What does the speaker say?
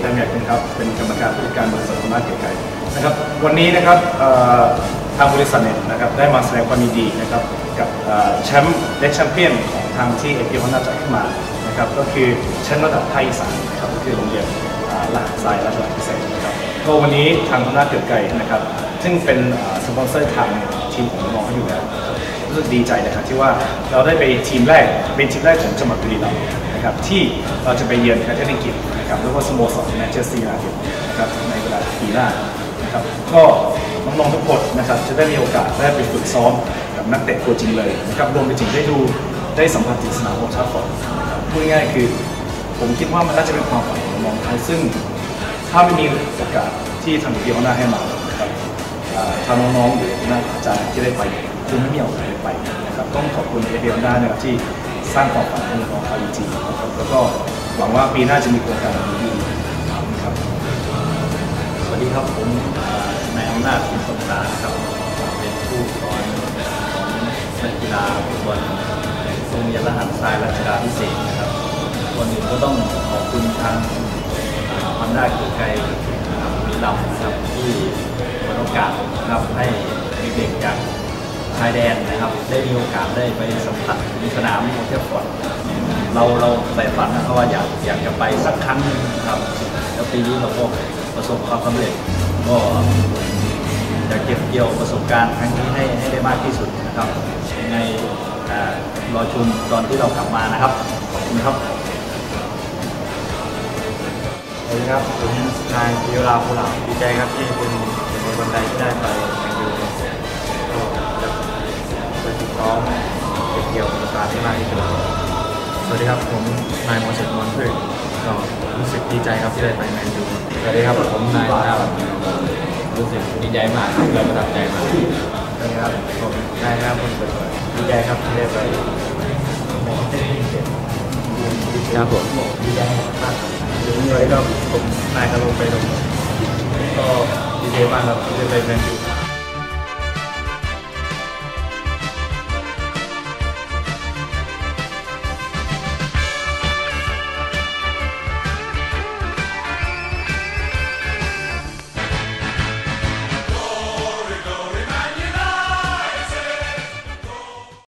ดำเนินครับเป็นกรรมการผู้จัดการบริษัทฮอนด้าเกียรติไกรนะครับวันนี้นะครับทางบริษัทเนี่ยนะครับได้มาแสดงความยินดีนะครับกับแชมป์และแชมเปี้ยนของทางที่เอพีฮอนด้าจัดขึ้นมานะครับก็คือแชมป์ระดับภาคอีสานนะครับก็คือโรงเรียนหลานทรายราชวัฒน์พิเศษนะครับก็วันนี้ทางฮอนด้าเกียรติไกรนะครับซึ่งเป็นสปอนเซอร์ทางทีมของน้องเขาอยู่แล้วรู้สึกดีใจนะครับที่ว่าเราได้ไปทีมแรกเป็นทีมแรกของจังหวัดบุรีรัมย์นะครับที่เราจะไปเยือนประเทศอังกฤษนะครับแล้วก็สโมสรแมนเชสเตอร์ยูไนเต็ดนะครับในเวลาปีหน้านะครับก็น้องๆทุกคนนะครับจะได้มีโอกาสได้ไปฝึกซ้อมกับนักเตะตัวจริงเลยนะครับรวมไปถึงได้สัมผัสถึงสนามโอลด์แทราฟฟอร์ดพูดง่ายๆคือผมคิดว่ามันน่าจะเป็นความฝันของน้องๆทั้งซึ่งถ้าไม่มีโอกาสที่ทางทีมฮอนด้าให้มานะครับทางน้องๆหรือนักอาจารย์ที่ได้ไปคงไม่มีโอกาสได้ไปนะครับต้องขอบคุณทีมฮอนด้านะครับที่สร้างความฝันให้น้องๆเขาจริงๆนะครับแล้วก็หวังว่าปีหน้าจะมีโครงการดีๆครับสวัสดีครับผมนายอำนาจสินสมศาครับเป็นผู้สอนของนักกีฬาฟุตบอลโรงเรียนรหัสทรายรัชดาพิเศษนะครับก่อนอื่นก็ต้องขอบคุณทางฮอนด้าเกียรติไกรบุรีรัมย์นะครับที่เปิดโอกาสนะครับให้เด็กๆจากชายแดนนะครับได้มีโอกาสได้ไปสัมผัสสนามโอลด์แทราฟฟอร์ดเราใฝ่ฝันนะครับว่าอยากจะไปสักครั้งนึงครับแล้วปีนี้เราก็ประสบความสำเร็จก็จะเก็บเกี่ยวประสบการณ์ครั้งนี้ให้ได้มากที่สุดนะครับในรอชมตอนที่เรากลับมานะครับขอบคุณครับสวัสดีครับผมนายพิวราภูหลาดีใจครับที่เป็นในวันใดที่ได้ไปแข่งยูก็จะไปฝึกซ้อมเก็บเกี่ยวประสบการณ์ที่มากที่สุดสวัสดีครับผมนายมอเสกมอนพืชก็รู้สึกดีใจครับที่ได้ไปแมนยูสวัสดีครับผมนายนาบัตรู้สึกดีใจมากและประทับใจมากสวัสดีครับผมนายนาบุญเปิดดีใจครับที่ได้ไปครับผมดีใจมากสวัสดีครับผมนายกระโลไปลงก็ดีใจมากครับที่ได้ไปแมนยู